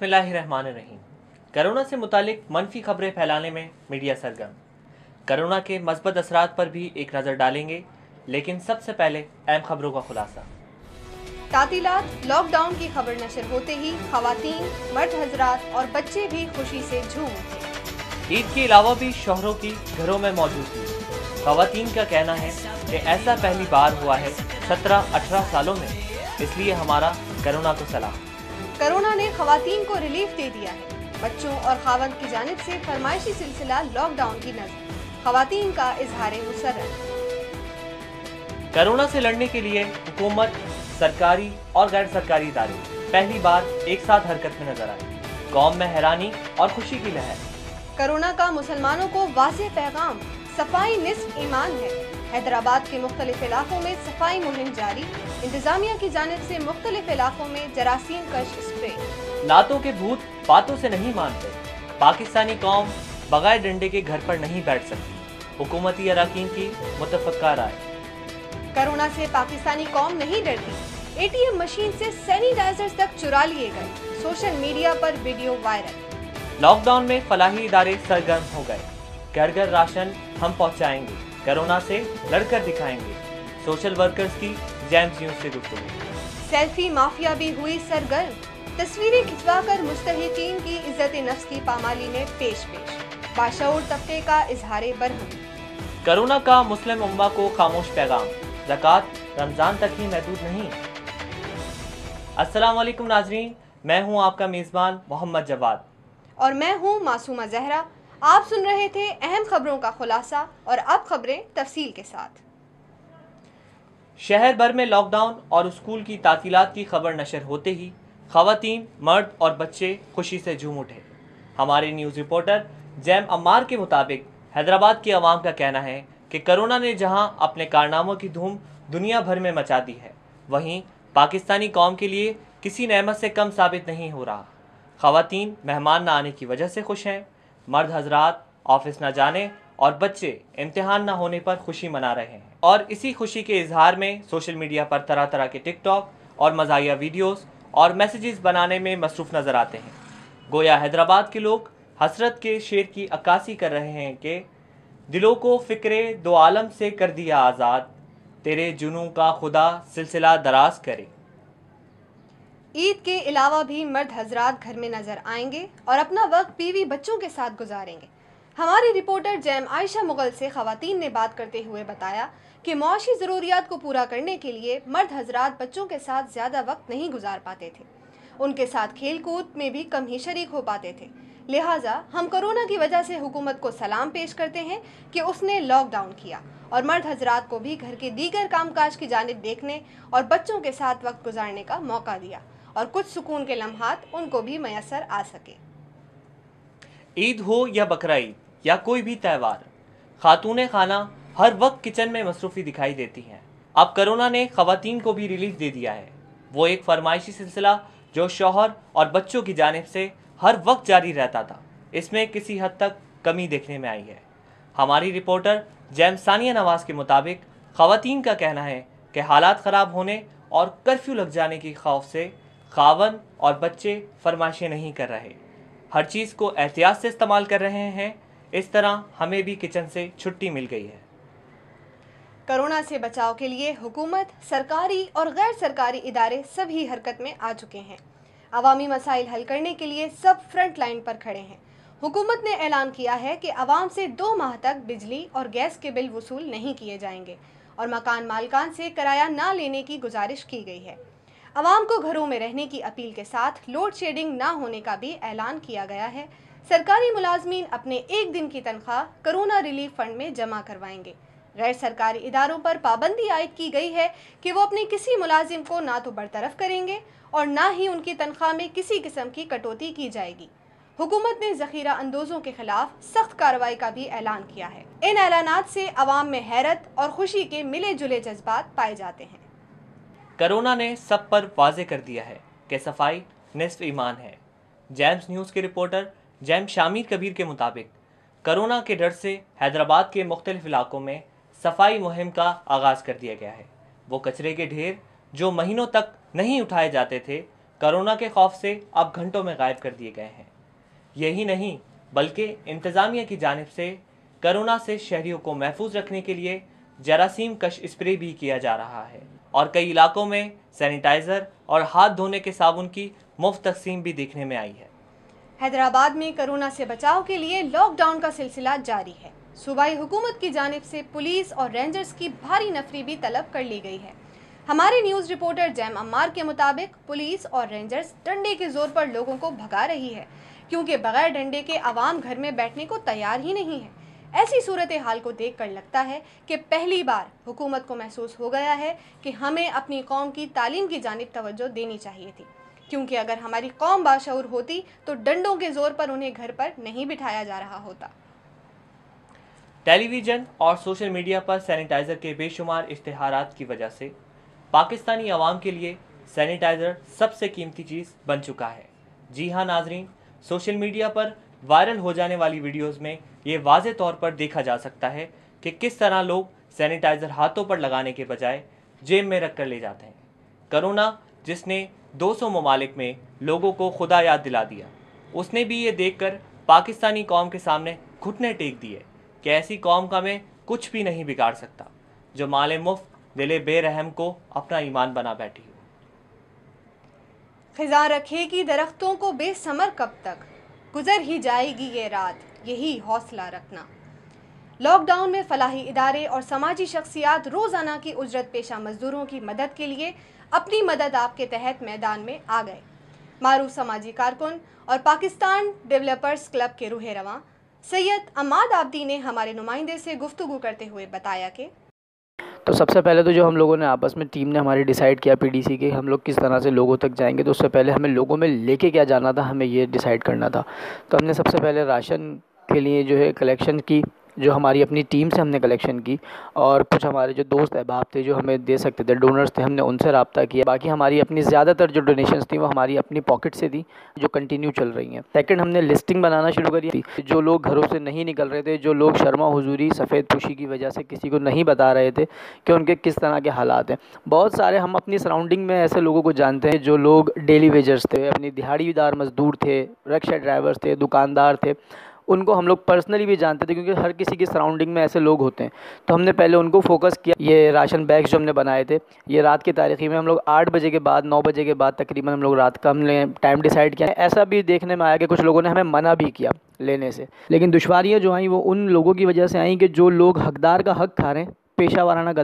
बिस्मिल्लाहिर्रहमानिर्रहीम। कोरोना से मुतालिक मनफी खबरें फैलाने में मीडिया सरगर्म। कोरोना के मस्बत असरात पर भी एक नज़र डालेंगे, लेकिन सबसे पहले अहम खबरों का खुलासा। तातीलात, लॉकडाउन की खबर नशर होते ही खवातीन, मर्द हजरात और बच्चे भी खुशी से झूम उठे। ईद के अलावा भी शौहरों की घरों में मौजूद थी। खवातीन का कहना है कि ऐसा पहली बार हुआ है 17-18 सालों में, इसलिए हमारा कोरोना को सलाम। कोरोना ने खवातीन को रिलीफ दे दिया है। बच्चों और खावंद की जानिब से फरमाइशी सिलसिला लॉकडाउन की नज़र, खवातीन का इजहार मुसर्रत। कोरोना से लड़ने के लिए हुकूमत, सरकारी और गैर सरकारी इदारे पहली बार एक साथ हरकत में नजर आए। कौम में हैरानी और खुशी की लहर। कोरोना का मुसलमानों को वाज़ेह पैगाम, सफाई निस्फ ईमान है। हैदराबाद के मुख्तलिफ इलाकों में सफाई मुहिम जारी। इंतजामिया की जानिब से मुख्तलिफ इलाकों में जरासीम कश स्प्रे। लातों के भूत बातों से नहीं मानते। पाकिस्तानी कौम बगैर डंडे के घर पर नहीं बैठ सकती। हुकूमती अरकान की मुतफ़क्का राय। कोरोना से पाकिस्तानी कौम नहीं डरती। एटीएम मशीन से सैनिटाइजर्स तक चुरा लिए गए। सोशल मीडिया पर वीडियो वायरल। लॉकडाउन में फलाही इदारे सरगर्म हो गए। घर घर राशन हम पहुंचाएंगे, कोरोना से लड़कर दिखाएंगे। सोशल वर्कर्स की जेम्स न्यूज़ से गुफ्तगू। सेल्फी माफिया भी हुई सरगर्म। तस्वीरें खिंचवाकर मुस्तहिकीन की इज्जत नफ्स की पामाली में पेश बाशऊर तबके का इजहार बरहम। कोरोना का मुस्लिम उम्मा को खामोश पैगाम, ज़कात रमज़ान तक ही महदूद नहीं। अस्सलाम वालेकुम नाजरीन, मैं हूं आपका मेज़बान मोहम्मद जवाद और मैं हूं मासूमा जहरा। आप सुन रहे थे अहम खबरों का खुलासा, और अब खबरें तफसील के साथ। शहर भर में लॉकडाउन और स्कूल की तातीलात की खबर नशर होते ही खवातीन, मर्द और बच्चे खुशी से झूम उठे। हमारे न्यूज़ रिपोर्टर जैम अम्मार के मुताबिक हैदराबाद की आवाम का कहना है कि कोरोना ने जहां अपने कारनामों की धूम दुनिया भर में मचा दी है, वहीं पाकिस्तानी कौम के लिए किसी नेमत से कम साबित नहीं हो रहा। खवातीन मेहमान न आने की वजह से खुश हैं। मर्द हजरात ऑफिस न जाने और बच्चे इम्तिहान न होने पर खुशी मना रहे हैं, और इसी खुशी के इजहार में सोशल मीडिया पर तरह तरह के टिकटॉक और मज़ाहिया वीडियोस और मैसेजेस बनाने में मसरूफ़ नज़र आते हैं। गोया हैदराबाद के लोग हसरत के शेर की अक्कासी कर रहे हैं कि दिलों को फ़िक्रे दो आलम से कर दिया आज़ाद, तेरे जुनून का खुदा सिलसिला दराज करे। ईद के अलावा भी मर्द हजरात घर में नजर आएंगे और अपना वक्त बीवी बच्चों के साथ गुजारेंगे। हमारी रिपोर्टर जैम आयशा मुगल से खवातीन ने बात करते हुए बताया कि मुआशी ज़रूरियात को पूरा करने के लिए मर्द हजरात बच्चों के साथ ज़्यादा वक्त नहीं गुजार पाते थे। उनके साथ खेल कूद में भी कम ही शरीक हो पाते थे। लिहाजा हम कोरोना की वजह से हुकूमत को सलाम पेश करते हैं कि उसने लॉकडाउन किया और मर्द हजरात को भी घर के दीगर कामकाज की जानिब देखने और बच्चों के साथ वक्त गुजारने का मौका दिया, और कुछ सुकून के लम्हात उनको भी मैसर आ सके। ईद हो या बकरा ईद या कोई भी त्यौहार, खातूने खाना हर वक्त किचन में मसरूफ़ी दिखाई देती हैं। अब कोरोना ने खवातीन को भी रिलीफ दे दिया है। वो एक फरमाइशी सिलसिला जो शौहर और बच्चों की जानिब से हर वक्त जारी रहता था, इसमें किसी हद तक कमी देखने में आई है। हमारी रिपोर्टर जैम सानिया नवाज के मुताबिक खवातीन का कहना है कि हालात ख़राब होने और कर्फ्यू लग जाने की खौफ से खावन और बच्चे फरमाइशें नहीं कर रहे, हर चीज़ को एहतियात से इस्तेमाल कर रहे हैं। इस तरह हमें भी किचन से छुट्टी मिल गई है। कोरोना से बचाव के लिए हुकूमत, सरकारी और गैर सरकारी इदारे सभी हरकत में आ चुके हैं। अवामी मसाइल हल करने के लिए सब फ्रंट लाइन पर खड़े हैं। हुकूमत ने ऐलान किया है कि अवाम से 2 माह तक बिजली और गैस के बिल वसूल नहीं किए जाएंगे, और मकान मालिकान से किराया ना लेने की गुजारिश की गई है। अवाम को घरों में रहने की अपील के साथ लोड शेडिंग ना होने का भी ऐलान किया गया है। सरकारी मुलाजमीन अपने 1 दिन की तनख्वाह कोरोना रिलीफ फंड में जमा करवाएंगे। गैर सरकारी इदारों पर पाबंदी आयद की गई है कि वो अपने किसी मुलाजिम को ना तो बरतरफ करेंगे और ना ही उनकी तनख्वाह में किसी किस्म की कटौती की जाएगी। हुकूमत ने ज़ख़ीरा अंदोज़ों के खिलाफ सख्त कार्रवाई का भी ऐलान किया है। इन ऐलानात से अवाम में हैरत और खुशी के मिले जुले जज्बात पाए जाते हैं। कोरोना ने सब पर वाज़े कर दिया है कि सफाई निस्फ ईमान है। जेम्स न्यूज़ के रिपोर्टर जैम शामिर कबीर के मुताबिक कोरोना के डर से हैदराबाद के मुख्तलिफ इलाकों में सफाई मुहिम का आगाज़ कर दिया गया है। वो कचरे के ढेर जो महीनों तक नहीं उठाए जाते थे, कोरोना के खौफ से अब घंटों में गायब कर दिए गए हैं। यही नहीं बल्कि इंतज़ामिया की जानिब से कोरोना से शहरियों को महफूज रखने के लिए जरासीम कश स्प्रे भी किया जा रहा है और कई इलाकों में सैनिटाइज़र और हाथ धोने के साबुन की मुफ्त तकसीम भी देखने में आई है। हैदराबाद में कोरोना से बचाव के लिए लॉकडाउन का सिलसिला जारी है। सूबाई हुकूमत की जानिब से पुलिस और रेंजर्स की भारी नफरी भी तलब कर ली गई है। हमारे न्यूज़ रिपोर्टर जैम अम्मार के मुताबिक पुलिस और रेंजर्स डंडे के जोर पर लोगों को भगा रही है, क्योंकि बगैर डंडे के आवाम घर में बैठने को तैयार ही नहीं है। ऐसी सूरत हाल को देखकर लगता है कि पहली बार हुकूमत को महसूस हो गया है कि हमें अपनी कौम की तालीम की जानिब तवज्जो देनी चाहिए थी, क्योंकि अगर हमारी कौम बाशऊर होती तो डंडों के जोर पर उन्हें घर पर नहीं बिठाया जा रहा होता। टेलीविज़न और सोशल मीडिया पर सैनिटाइज़र के बेशुमार इश्तिहारात की वजह से पाकिस्तानी आवाम के लिए सैनिटाइज़र सबसे कीमती चीज़ बन चुका है। जी हाँ नाजरीन, सोशल मीडिया पर वायरल हो जाने वाली वीडियोस में ये वाज़े तौर पर देखा जा सकता है कि किस तरह लोग सैनिटाइज़र हाथों पर लगाने के बजाय जेब में रख कर ले जाते हैं। कोरोना जिसने 200 ममालिक में लोगों को खुदा याद दिला दिया, उसने भी ये देखकर पाकिस्तानी कौम के सामने घुटने टेक दिए कि ऐसी कौम का मैं कुछ भी नहीं बिगाड़ सकता जो माले मुफ्त दिले बेरहम को अपना ईमान बना बैठी हो। खिज़ां रखेगी दरख्तों को बेसमर कब तक, गुजर ही जाएगी ये रात, यही हौसला रखना। लॉकडाउन में फलाही इदारे और समाजी शख्सियात रोज़ाना की उजरत पेशा मजदूरों की मदद के लिए अपनी मदद आपके तहत मैदान में आ गए। मारूफ समाजी कारकुन और पाकिस्तान डेवलपर्स क्लब के रूह रवां सैयद अमाद आब्दी ने हमारे नुमाइंदे से गुफ्तगू करते हुए बताया कि तो सबसे पहले तो जो हम लोगों ने आपस में टीम ने हमारी डिसाइड किया पीडीसी के हम लोग किस तरह से लोगों तक जाएंगे, तो उससे पहले हमें लोगों में लेके क्या जाना था, हमें ये डिसाइड करना था। तो हमने सबसे पहले राशन के लिए जो है कलेक्शन की, जो हमारी अपनी टीम से हमने कलेक्शन की, और कुछ हमारे जो दोस्त अहबाब थे जो हमें दे सकते थे, डोनर्स थे, हमने उनसे रब्ता किया। बाकी हमारी अपनी ज़्यादातर जो डोनेशंस थी वो हमारी अपनी पॉकेट से थी, जो कंटिन्यू चल रही हैं। सेकंड, हमने लिस्टिंग बनाना शुरू करी थी। जो लोग घरों से नहीं निकल रहे थे, जो लोग शर्मा हुजूरी सफ़ेद पोशी की वजह से किसी को नहीं बता रहे थे कि उनके किस तरह के हालात हैं। बहुत सारे हम अपनी सराउंडिंग में ऐसे लोगों को जानते हैं जो लोग डेली वेजर्स थे, अपनी दिहाड़ीदार मजदूर थे, रिक्शा ड्राइवर्स थे, दुकानदार थे, उनको हम लोग पर्सनली भी जानते थे, क्योंकि हर किसी की सराउंडिंग में ऐसे लोग होते हैं। तो हमने पहले उनको फोकस किया। ये राशन बैग्स जो हमने बनाए थे, ये रात की तारीखी में हम लोग 8 बजे के बाद 9 बजे के बाद तकरीबन हम लोग रात का हमने टाइम डिसाइड किया। ऐसा भी देखने में आया कि कुछ लोगों ने हमें मना भी किया लेने से, लेकिन दुश्वारियाँ जो आई वो उन लोगों की वजह से आई कि जो लोग हकदार का हक खा रहे हैं, पेशा वाराना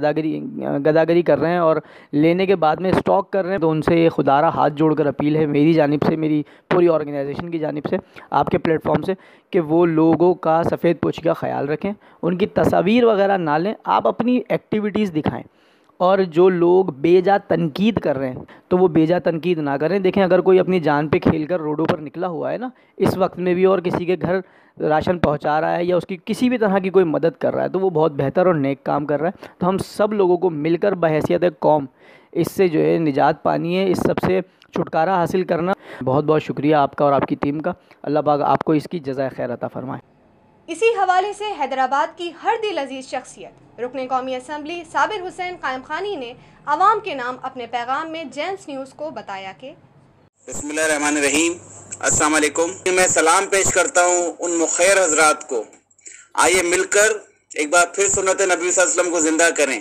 गदागरी कर रहे हैं और लेने के बाद में स्टॉक कर रहे हैं। तो उनसे ये खुदारा हाथ जोड़कर अपील है मेरी जानिब से, मेरी पूरी ऑर्गेनाइजेशन की जानिब से, आपके प्लेटफॉर्म से, कि वो लोगों का सफ़ेद पोशी का ख्याल रखें, उनकी तस्वीर वगैरह ना लें, आप अपनी एक्टिविटीज़ दिखाएं। और जो लोग बेजा तनकीद कर रहे हैं तो वो बेजा तनकीद ना करें। देखें, अगर कोई अपनी जान पे खेलकर रोडों पर निकला हुआ है ना इस वक्त में भी, और किसी के घर राशन पहुंचा रहा है या उसकी किसी भी तरह की कोई मदद कर रहा है, तो वो बहुत बेहतर और नेक काम कर रहा है। तो हम सब लोगों को मिलकर बहैसियत कौम इससे जो है निजात पानी है, इस सब से छुटकारा हासिल करना। बहुत बहुत शुक्रिया आपका और आपकी टीम का। अल्लाह पाक आपको इसकी जज़ाए खैर अता फरमाए। इसी हवाले से हैदराबाद की हर दिल अजीज शख्सियत रुकने कौमी असम्बली साबिर हुसैन कायम खानी ने आवाम के नाम अपने पैगाम में जेम्स न्यूज़ को बताया कि बिस्मिल्लाहिर्रहमानिर्रहीम, अस्सलाम वालेकुम। मैं सलाम पेश करता हूँ उन मुखैर हजरात को। आइए मिलकर एक बार फिर सुन्नत नबी सल्लल्लाहु अलैहि वसल्लम को ज़िंदा करें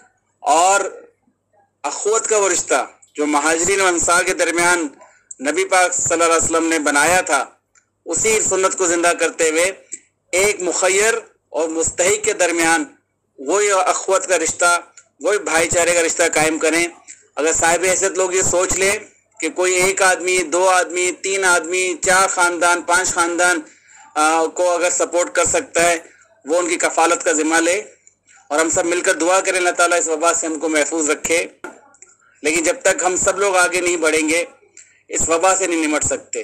और अखुवत का वो रिश्ता जो महाजरीन और अंसार के दरमियान नबी पाक सल्लल्लाहु अलैहि वसल्लम ने बनाया था, उसी सुन्नत को ज़िंदा करते हुए एक मुखैर और मुस्तहिक के दरमियान वही अखवत का रिश्ता, वही भाईचारे का रिश्ता कायम करें। अगर साहिब हैसियत लोग ये सोच लें कि कोई एक आदमी, 2 आदमी, 3 आदमी, 4 ख़ानदान, 5 ख़ानदान को अगर सपोर्ट कर सकता है, वो उनकी कफ़ालत का ज़िम्मा ले। और हम सब मिलकर दुआ करें अल्लाह ताला इस वबा से हमको महफूज रखे। लेकिन जब तक हम सब लोग आगे नहीं बढ़ेंगे इस वबा से नहीं निमट सकते।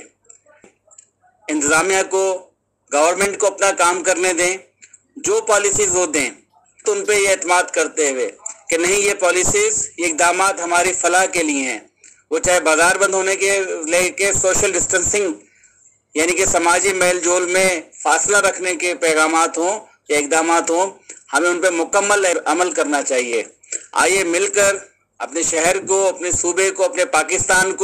इंतज़ामिया को, गवर्नमेंट को अपना काम करने दें, जो पॉलिसीज़ वो दें तो उन पर यह एतमाद करते हुए कि नहीं, ये पॉलिसीज़, ये इक़दामात हमारी फ़लाह के लिए हैं। वो चाहे बाज़ार बंद होने के लेके सोशल डिस्टेंसिंग यानी कि समाजी मेल जोल में फासला रखने के पैगामात हों या इक़दामात हों, हमें उन पर मुकम्मल अमल करना चाहिए। आइए मिलकर अपने शहर को, अपने सूबे को, अपने पाकिस्तान को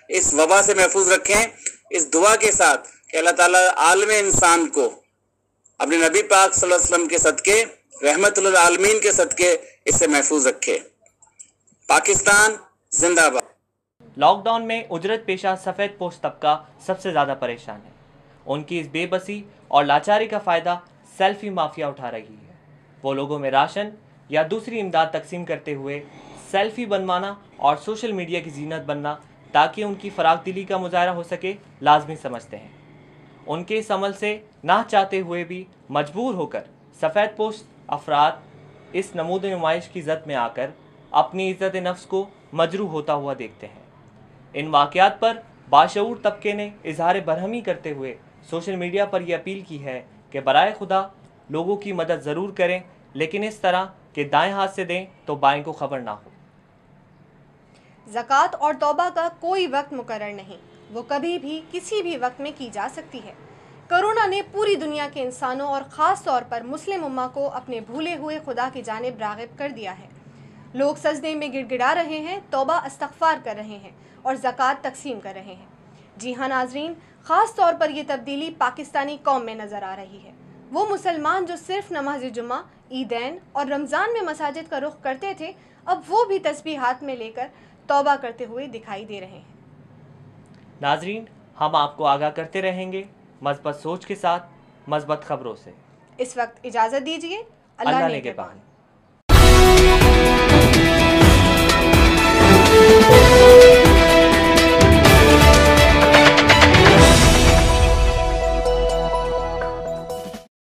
اس وبا سے محفوظ رکھیں، اس دعا کے ساتھ کہ اللہ تعالیٰ عالم انسان کو اپنے نبی پاک صلی اللہ علیہ وسلم کے صدقے، رحمت للعالمین کے صدقے اس سے محفوظ رکھے۔ پاکستان زندہ باد۔ لاک ڈاؤن میں اجرت پیشہ سفید پوش طبقہ سب سے زیادہ پریشان ہے۔ ان کی اس بے بسی اور لاچاری کا فائدہ سیلفی مافیا اٹھا رہی ہے۔ وہ لوگوں میں راشن یا دوسری امداد تقسیم کرتے ہوئے سیلفی بنوانا اور سوشل میڈیا کی زینت بننا تاکہ ان کی فراخ دلی کا مظاہرہ ہو سکے لازمی سمجھتے ہیں۔ ان کے اس عمل سے نہ چاہتے ہوئے بھی مجبور ہو کر سفید پوش افراد اس نمود نمائش کی زد میں آ کر اپنی عزت نفس کو مجروح ہوتا ہوا دیکھتے ہیں۔ ان واقعات پر باشعور طبقے نے اظہار برہمی کرتے ہوئے سوشل میڈیا پر یہ اپیل کی ہے کہ برائے خدا لوگوں کی مدد ضرور کریں، لیکن اس طرح کہ دائیں ہاتھ سے دیں تو بائیں کو خبر نہ ہو۔ زکوٰۃ اور توبہ کا کوئی وقت مقرر نہیں، وہ کبھی بھی کسی بھی وقت میں کی جا سکتی ہے۔ کرونا نے پوری دنیا کے انسانوں اور خاص طور پر مسلم امہ کو اپنے بھولے ہوئے خدا کی جانب راغب کر دیا ہے۔ لوگ سجدے میں گڑ گڑا رہے ہیں، توبہ استغفار کر رہے ہیں اور زکوٰۃ تقسیم کر رہے ہیں۔ جی ہاں ناظرین، خاص طور پر یہ تبدیلی پاکستانی قوم میں نظر آ رہی ہے۔ وہ مسلمان جو صرف نماز جمعہ، عیدین اور رمضان میں مساجد کا رخ کرتے تھے، اب وہ بھی تسبیح ہاتھ میں لے کر توبہ کرتے ہوئے دکھائی دے رہے ہیں۔ ناظرین، ہم آپ کو آگاہ کرتے رہیں گے مثبت سوچ کے ساتھ مثبت خبروں سے۔ اس وقت اجازت دیجیے، اللہ نگہبان۔